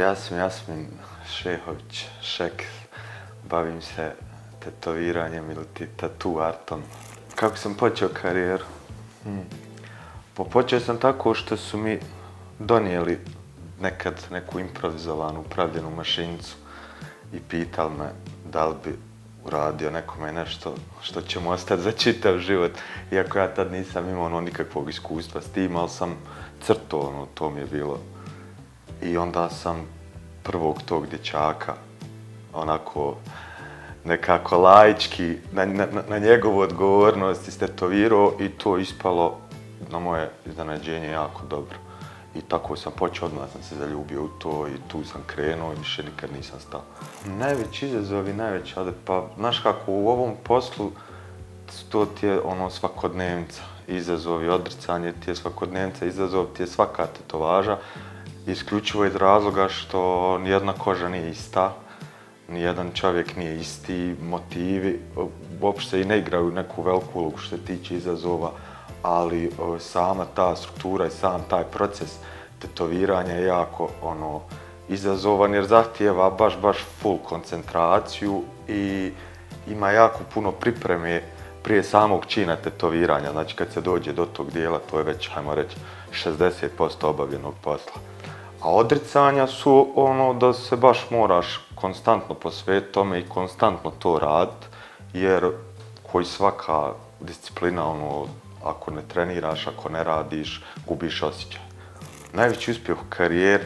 ja sam Jasmin Šehović, Šeks. Bavim se tetoviranjem ili tattoo artom. Kako sam počeo karijeru? Počeo sam tako što su mi donijeli nekad neku improvizovanu, upravljenu mašinicu i pitali me da li bi uradio nekome nešto što će mu ostati za čitav život. Iako ja tad nisam imao nikakvog iskustva s tim, ali sam crtao, to mi je bilo. I onda sam prvog tog dječaka, onako nekako laički, na njegovu odgovornost istetovirao i to ispalo na moje iznenađenje jako dobro. I tako sam počeo, odmah sam se zaljubio u to i tu sam krenuo i više nikad nisam stao. Najveći izazov i najveći adet, pa znaš kako u ovom poslu to ti je svakodnevnica. Izazov i odricanje ti je svakodnevnica, izazov ti je svaka tetovaža. Isključivo iz razloga što nijedna koža nije ista, nijedan čovjek nije isti, motivi uopšte i ne igraju neku veliku ulogu što se tiče izazova, ali sama ta struktura i sam taj proces tetoviranja je jako izazovan jer zahtijeva baš full koncentraciju i ima jako puno pripreme prije samog čina tetoviranja. Znači kad se dođe do tog dijela to je već, hajmo reći, 60% obavljenog posla. A odricanja su da se baš moraš konstantno posvetiti tome i konstantno to raditi, jer koji svaka disciplina, ako ne treniraš, ako ne radiš, gubiš osjećaj. Najveći uspjeh u karijeri,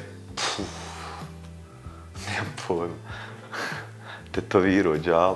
nemam pojma, tetovirao đavo.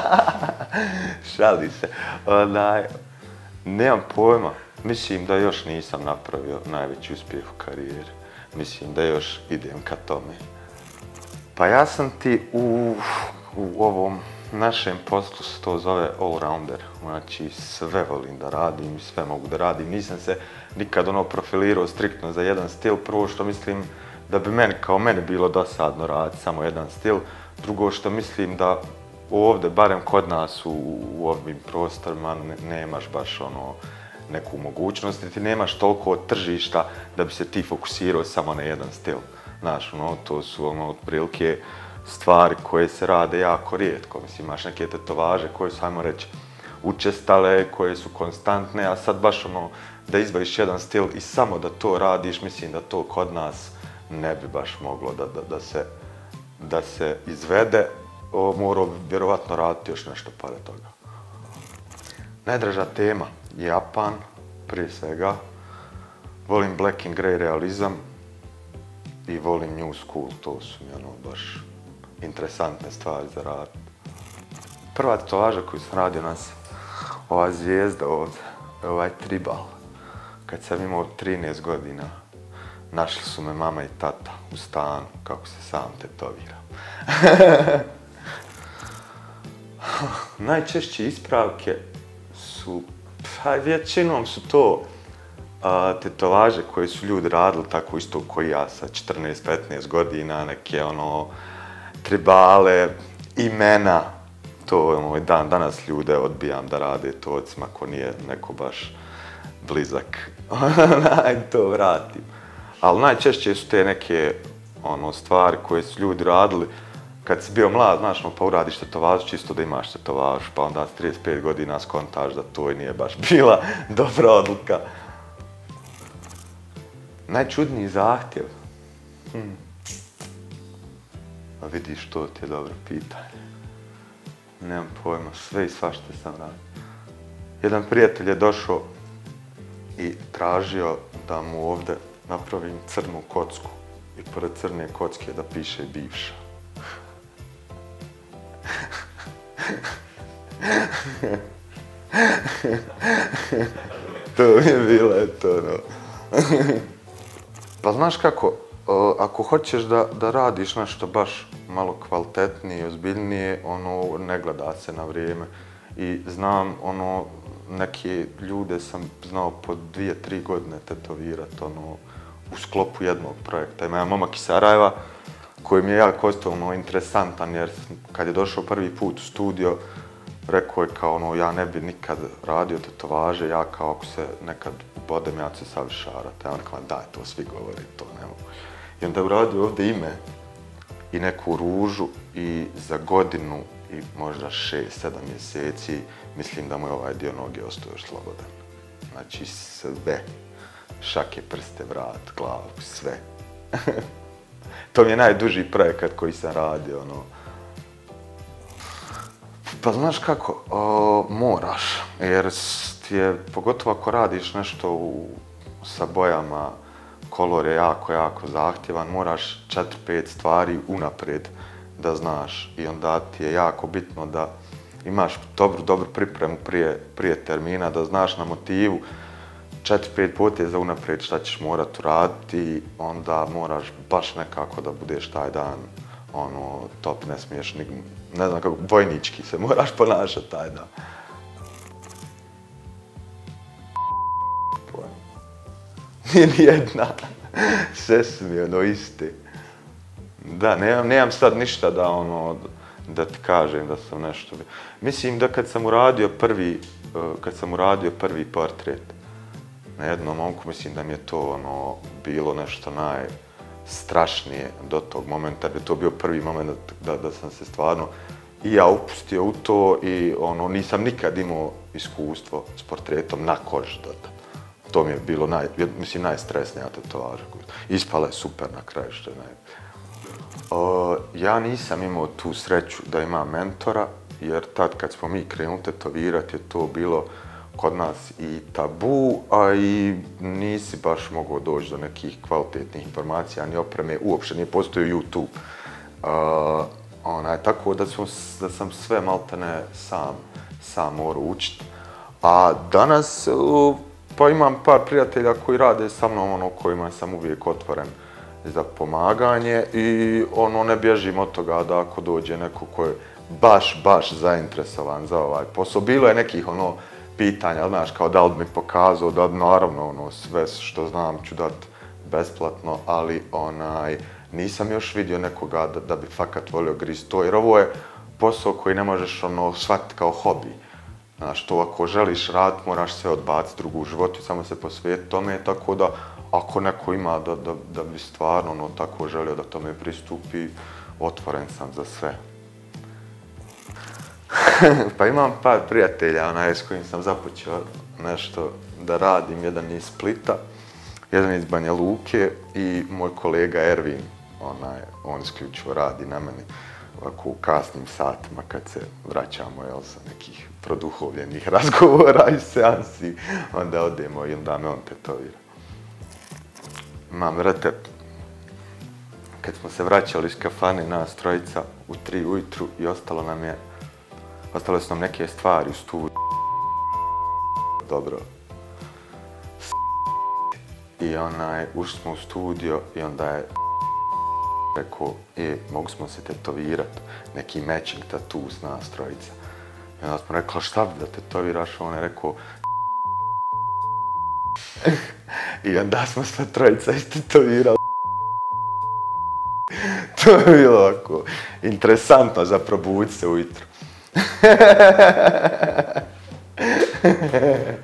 Šali se. Nemam pojma, mislim da još nisam napravio najveći uspjeh u karijeri. Mislim da još idem ka tome. Pa ja sam ti u ovom našem poslu se to zove all-rounder. Znači sve volim da radim, sve mogu da radim. Nisam se nikad profilirao striktno za jedan stil. Prvo što mislim da bi meni bilo dosadno raditi samo jedan stil. Drugo što mislim da ovdje, barem kod nas u ovim prostorima, nemaš baš neku mogućnost, ti nemaš toliko tržišta da bi se ti fokusirao samo na jedan stil. Znaš, to su otprilike stvari koje se rade jako rijetko. Mislim, imaš neke tetovaže koje su, ajmo reći, učestale, koje su konstantne, a sad baš da izbaviš jedan stil i samo da to radiš, mislim da to kod nas ne bi baš moglo da se izvede. Morao bi vjerovatno raditi još nešto pored toga. Najdraža tema je Japan, prije svega. Volim black and grey realizam i volim new school, to su mi baš interesantne stvari za raditi. Prva tetovaža koju sam radio nas, ova zvijezda ovdje, ovaj tribal. Kad sam imao 13 godina, našli su me mama i tata u stanu kako se sam tetoviram. Najčešće ispravke su, većinom su to tetovaže koje su ljudi radili tako isto koji ja sa 14-15 godina, neke tribale, imena. To dan danas ljude odbijam da rade to, osim ako nije neko baš blizak. To vratim. Ali najčešće su te neke stvari koje su ljudi radili kad si bio mlad, znaš, pa uradiš tetovažu čisto da imaš tetovažu, pa onda s 35 godina skontaš da to i nije baš bila dobra odluka. Najčudniji zahtjev? A vidiš, to ti je dobro pitanje. Nemam pojma, sve i svašta sam radio. Jedan prijatelj je došao i tražio da mu ovdje napravim crnu kocku i pored crne kocke da piše bivša. To mi je bilo, Pa znaš kako, ako hoćeš da radiš nešto baš malo kvalitetnije i ozbiljnije, ne gleda se na vrijeme. I znam, neke ljude sam znao po 2-3 godine tetovirati, u sklopu jednog projekta. Ima jedan momak iz Sarajeva, koji mi je jako ostao interesantan, jer kad je došao prvi put u studio, rekao je kao ja ne bi nikad radio tetovaže, ja kao ako se nekad bodem, ja ću se sav šarati. Ja on kao daj, to svi govori, to ne mogu. I onda je uradio ovdje ime i neku ružu i za godinu i možda 6-7 mjeseci mislim da mu je ovaj dio noge ostao još slobodan. Znači sve. Šake, prste, vrat, glavu, sve. To mi je najduži projekat koji sam radio, ono. Pa znaš kako, moraš, jer pogotovo ako radiš nešto sa bojama, kolor je jako zahtjevan, moraš 4-5 stvari unaprijed da znaš i onda ti je jako bitno da imaš dobru pripremu prije termina, da znaš na motivu 4-5 poteza unaprijed šta ćeš morat uraditi i onda moraš baš nekako da budeš taj dan ono, top, ne smiješ, ne znam kako, vojnički se moraš ponašati taj dan. Nije nijedna, sve su mi ono iste. Da, nemam sad ništa da ti kažem da sam nešto... Mislim da kad sam uradio prvi portret na jednom momku, mislim da mi je to bilo nešto najstrašnije do tog momenta, jer je to bio prvi moment da sam se stvarno i ja upustio u to i nisam nikad imao iskustvo s portretom na koži do tada. To mi je bilo najstresnija tetovaža. Ispala je super na kraju, što je ja nisam imao tu sreću da imam mentora, jer tad kad smo mi krenuli tetovirati je to bilo kod nas i tabu, a i nisi baš mogao doći do nekih kvalitetnih informacija, ni opreme, uopće nije postojao YouTube. Tako da sam sve maltene sam morao učiti. A danas pa imam par prijatelja koji rade sa mnom, kojima sam uvijek otvoren za pomaganje i ne bježim od toga da ako dođe neko ko je baš zainteresovan za ovaj posao. Bilo je nekih pitanja, znaš, kao da li mi pokazao, da naravno sve što znam ću dati besplatno, ali nisam još vidio nekoga da bi fakat volio gristi to, jer ovo je posao koji ne možeš shvatiti kao hobi. Znaš, to ako želiš raditi, moraš sve odbaciti drugu u životu i samo se posvetiti tome, tako da ako neko ima da bi stvarno tako želio da tome pristupi, otvoren sam za sve. Pa imam par prijatelja s kojim sam započeo nešto da radim, jedan iz Splita, jedan iz Banja Luke i moj kolega Ervin, on isključivo radi na meni ovako u kasnim satima kad se vraćamo sa nekih produhovljenih razgovora i seansi, onda odemo i onda me on tetovira. Imam recept. Kad smo se vraćali iz kafane nas trojica u 3 ujutru i ostale su nam neke stvari u studiju. Dobro. I ušli smo u studio i onda je rekao, mogu smo se tetovirati, neki matching tattoo s nas trojica. I onda smo rekli, šta bi da tetoviraš? On je rekao, i onda smo sve trojica istetovirali. To je bilo ovako interesantno za probuditi se ujutro.